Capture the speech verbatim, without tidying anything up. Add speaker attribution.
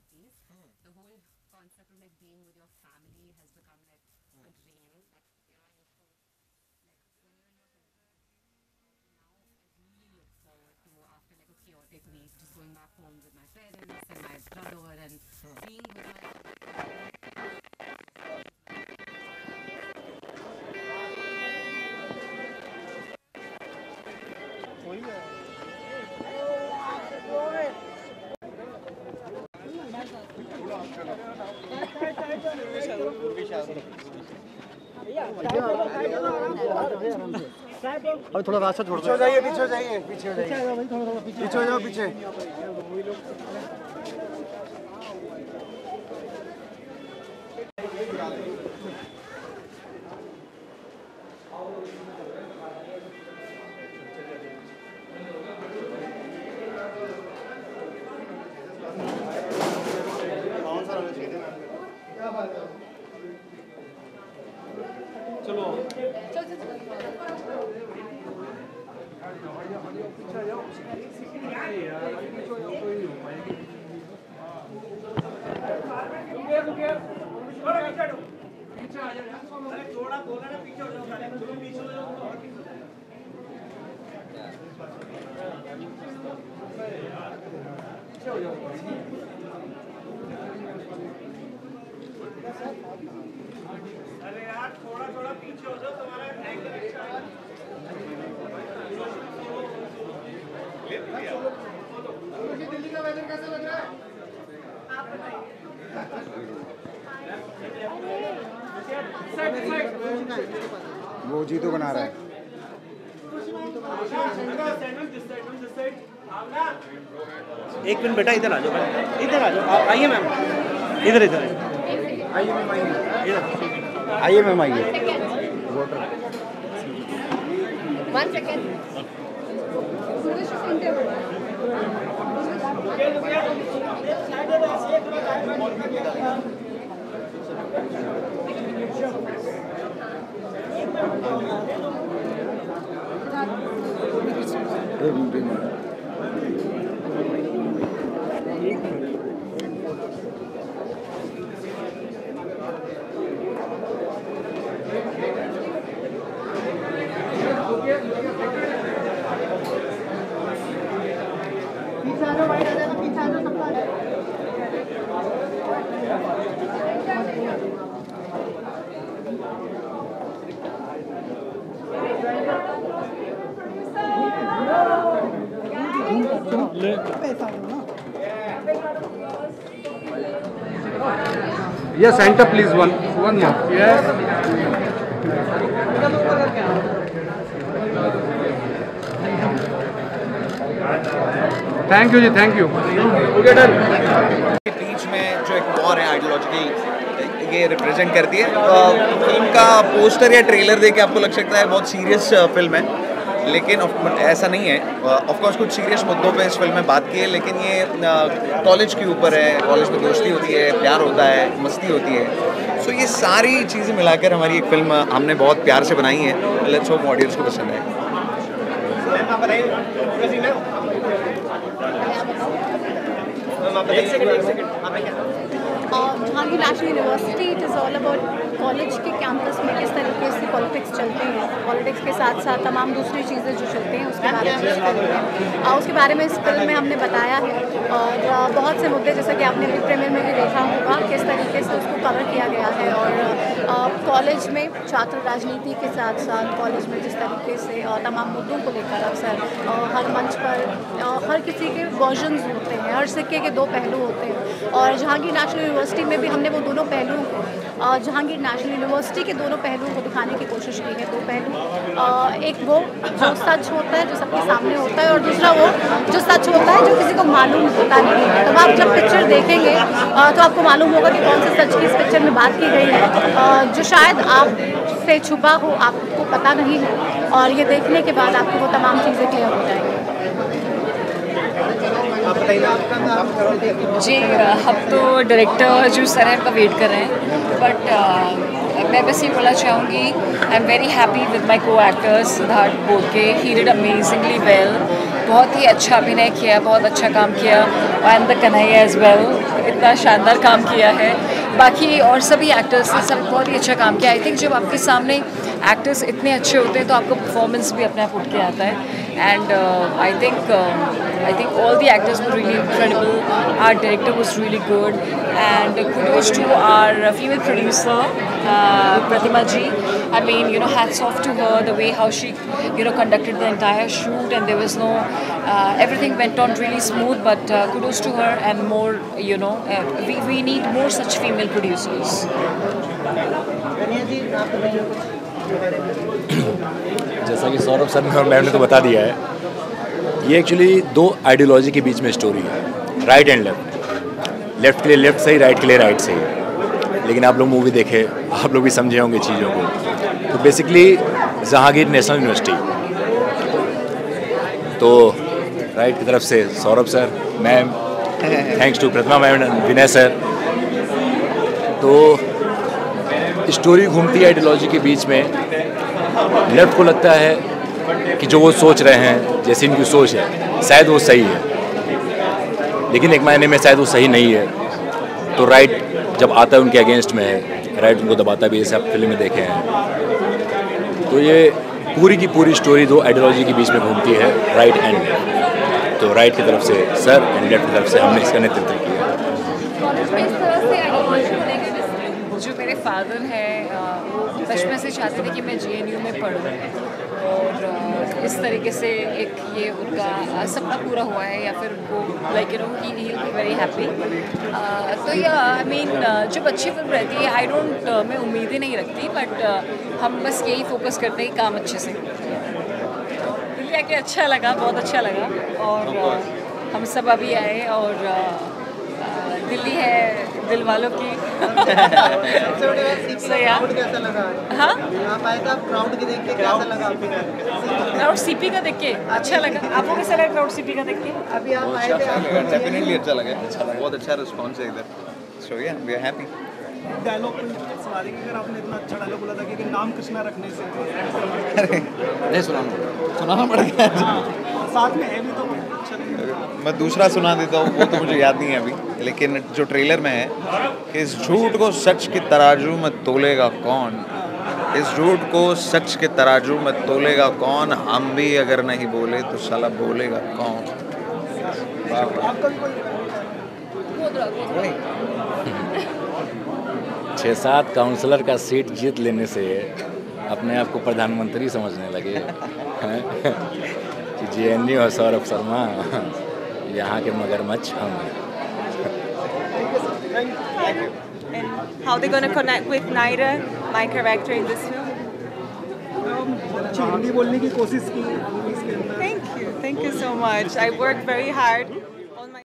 Speaker 1: fifties. The whole concept of like being with your family has become like a dream that you know I used to like when you're in your twenties. Now I really look forward to after like a chaotic week just going back home with my parents and my brother and being with my
Speaker 2: अब थोड़ा रास्ता छोड़ दो।
Speaker 3: जाइए पीछे जाइए पीछे जाइए पीछे हो जाओ पीछे।
Speaker 2: चलो
Speaker 3: अरे यार थोड़ा थोड़ा पीछे हो जाओ तुम्हारा एंगल अच्छा है। दिल्ली का वेदर कैसा लग रहा है आप बताइए।
Speaker 4: वो जी तो बना रहा है।
Speaker 2: एक मिनट बेटा इधर आ जाओ, इधर आ जाओ, आइए मैम, इधर इधर
Speaker 4: आइए मैम आइए आइए मैम आइए।
Speaker 1: One second.
Speaker 5: Yes, center please, one one more. Yes. Thank you ji, thank you. Okay done.
Speaker 6: बीच में जो एक वॉर है आइडियोलॉजिकल ये रिप्रेजेंट करती है। फिल्म का पोस्टर या ट्रेलर देख के आपको लग सकता है बहुत सीरियस फिल्म है, लेकिन ऐसा नहीं है। ऑफ कोर्स कुछ सीरियस मुद्दों पे इस फिल्म में बात की है, लेकिन ये कॉलेज के ऊपर है। कॉलेज में दोस्ती होती है, प्यार होता है, मस्ती होती है। सो ये सारी चीज़ें मिलाकर हमारी एक फिल्म हमने बहुत प्यार से बनाई है। लेट्स होप ऑडियंस को पसंद है।
Speaker 7: Jahangir national university it is all about college के कैंपस में किस तरीके से पॉलिटिक्स चलते हैं, पॉलिटिक्स के साथ साथ तमाम दूसरी चीज़ें जो चलती हैं उसके बारे में उसके बारे में इस फिल्म में हमने बताया है। और बहुत से मुद्दे जैसा कि आपने अभी प्रीमियर में भी देखा होगा किस तरीके से उसको कवर किया गया है। और कॉलेज में छात्र राजनीति के साथ साथ कॉलेज में जिस तरीके से तमाम मुद्दों को लेकर अक्सर हर मंच पर हर किसी के वर्जन्स होते हैं, हर सिक्के के दो पहलू होते हैं। और जहांगीर नेशनल यूनिवर्सिटी में भी हमने वो दोनों पहलुओं को जहांगीर नेशनल यूनिवर्सिटी के दोनों पहलुओं को दिखाने की कोशिश की है। दो पहलू, एक वो जो सच होता है जो सबके सामने होता है, और दूसरा वो जो सच होता है जो किसी को मालूम होता नहीं है। तो आप जब पिक्चर देखेंगे तो आपको मालूम होगा कि कौन से सच की इस पिक्चर में बात की गई है जो शायद आपसे छुपा हो, आपको पता नहीं है। और ये देखने के बाद आपको वो तमाम चीज़ें क्लियर हो जाएंगी।
Speaker 8: जी हम तो डायरेक्टर जो सर हैं उनका वेट कर रहे हैं, बट मैं बस ये बोलना चाहूँगी I am very happy with my co actors Siddharth Borke. He did amazingly well, बहुत ही अच्छा अभिनय किया, बहुत अच्छा काम किया। And the Kanhaiya as well, इतना शानदार काम किया है। बाकी और सभी एक्टर्स ने सब बहुत ही अच्छा काम किया। आई थिंक जब आपके सामने एक्टर्स इतने अच्छे होते हैं तो आपका परफॉर्मेंस भी अपने आप उठ के आता है। And I think I think all the actors were really incredible, our director was really good, and kudos to our female producer uh, Pratima ji. I mean, you know, hats off to her, the way how she, you know, conducted the entire shoot, and there was no, uh, everything went on really smooth, but uh, kudos to her, and more, you know, uh, we, we need more such female producers.
Speaker 4: जैसा कि Saurabh sir ने और ma'am ने तो बता दिया है, ये एक्चुअली दो आइडियोलॉजी के बीच में स्टोरी है, राइट एंड लेफ्ट। लेफ्ट के लिए लेफ्ट सही, राइट के लिए राइट सही। लेकिन आप लोग मूवी देखे, आप लोग भी समझे होंगे चीज़ों को। तो बेसिकली जहांगीर नेशनल यूनिवर्सिटी, तो राइट की तरफ से Saurabh sir, ma'am, thanks to Pratima ma'am and Vinay sir. तो स्टोरी घूमती है आइडियोलॉजी के बीच में। लेफ्ट को लगता है कि जो वो सोच रहे हैं, जैसे इनकी सोच है, शायद वो सही है, लेकिन एक मायने में शायद वो सही नहीं है। तो राइट जब आता है उनके अगेंस्ट में है, राइट उनको दबाता भी, जैसे आप फिल्म में देखे हैं। तो ये पूरी की पूरी स्टोरी दो आइडियोलॉजी के बीच में घूमती है, राइट एंड लेफ्ट। तो राइट की तरफ से सर एंड लेफ्ट की तरफ से हमने इसका नेतृत्व किया।
Speaker 8: जो मेरे फादर हैं वो बचपन से चाहते थे कि मैं जे एन यू में पढ़ूँ, और इस तरीके से एक ये उनका सपना पूरा हुआ है, या फिर वो like you know he will be very happy. तो या आई मीन जब अच्छी फिल्म रहती है, आई डोंट मैं उम्मीदें नहीं रखती, बट uh, हम बस यही फोकस करते हैं कि काम अच्छे से। दिल्ली आके अच्छा लगा, बहुत अच्छा लगा, और uh, हम सब अभी आए, और uh, दिल्ली है दिल वालों की।
Speaker 3: कैसा लगा?
Speaker 8: हाँ,
Speaker 3: आप आए थे, क्राउड की देख के कैसा लगा आपको?
Speaker 8: क्राउड सीपी का देख के अच्छा लगा। आपको कैसा लगा क्राउड सीपी का देख के?
Speaker 3: अभी आप आए थे,
Speaker 6: डेफिनेटली अच्छा लगा, बहुत अच्छा रिस्पॉन्स है इधर। सो या वी आर हैप्पी।
Speaker 3: डायलॉग सुना देंगे अगर आपने इतना अच्छा डायलॉग बोला था कि नाम कृष्णा रखने से।
Speaker 6: नहीं सुनाना सुनाना पड़ गया,
Speaker 3: साथ में है भी तो अच्छा।
Speaker 6: मैं दूसरा सुना देता हूँ, वो तो मुझे याद नहीं है अभी, लेकिन जो ट्रेलर में है कि इस झूठ को सच के तराजू में तोलेगा कौन, इस झूठ को सच के तराजू में तोलेगा कौन, हम भी अगर नहीं बोले तो साला बोलेगा कौन।
Speaker 4: छः सात काउंसलर का सीट जीत लेने से अपने आप को प्रधानमंत्री समझने लगे कि जे एन यू और सौरभ शर्मा यहाँ के मगरमच्छ हम हैं।
Speaker 9: And how they gonna connect with Naira, my character in this film?
Speaker 3: Hindi बोलने की कोशिश की इसके अंदर।
Speaker 9: Thank you, thank you so much. I worked very hard.